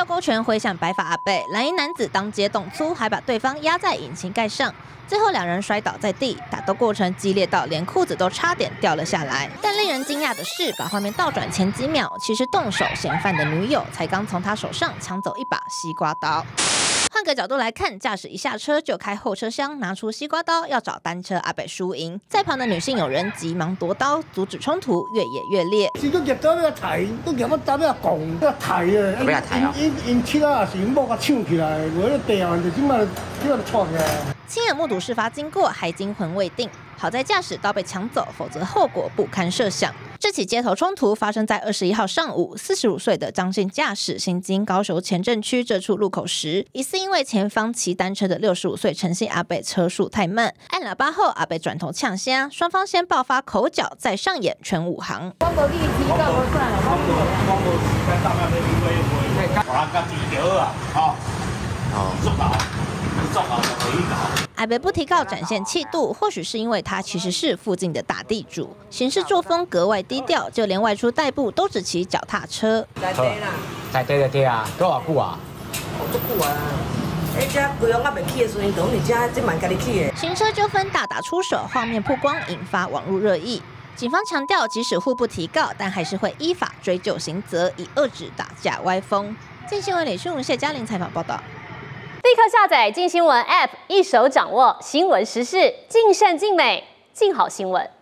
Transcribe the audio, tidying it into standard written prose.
吊钩拳挥向白发阿伯，蓝衣男子当街动粗，还把对方压在引擎盖上。 最后两人摔倒在地，打斗过程激烈到连裤子都差点掉了下来。但令人惊讶的是，把画面倒转前几秒，其实动手嫌犯的女友才刚从他手上抢走一把西瓜刀。 换个角度来看，驾驶一下车就开后车厢，拿出西瓜刀要找单车阿伯输赢。在旁的女性友人急忙夺刀阻止冲突，越演越烈。 是都入到要抬，都入到打要拱，要抬啊！ 不要抬啊！ 因车啊是某个抢起来，我那地啊就即马叫他闯起来。 亲眼目睹事发经过，还惊魂未定。好在驾驶刀被抢走，否则后果不堪设想。这起街头冲突发生在21号上午，45岁的张姓驾驶行经高雄前镇区这处路口时，疑似因为前方骑单车的65岁陈姓阿伯车速太慢，按喇叭后阿伯转头呛声，双方先爆发口角，再上演全武行。我无你提到我算了，我无时间到那边去威，我人家低调啊，做好。 阿伯不提告展现气度，或许是因为他其实是附近的大地主，行事作风格外低调，就连外出代步都只骑脚踏车。 在地啦，在地啊，多少久啊？ 足久啊！这规行还未起的时阵，等你这蛮家己起的。 行车纠纷大打出手，画面曝光，引发网络热议。警方强调，即使互不提告，但还是会依法追究刑责，以遏制打架歪风。镜新闻李讯文、谢嘉玲采访报道。 立刻下载镜新闻 App， 一手掌握新闻时事，尽善尽美，尽好新闻。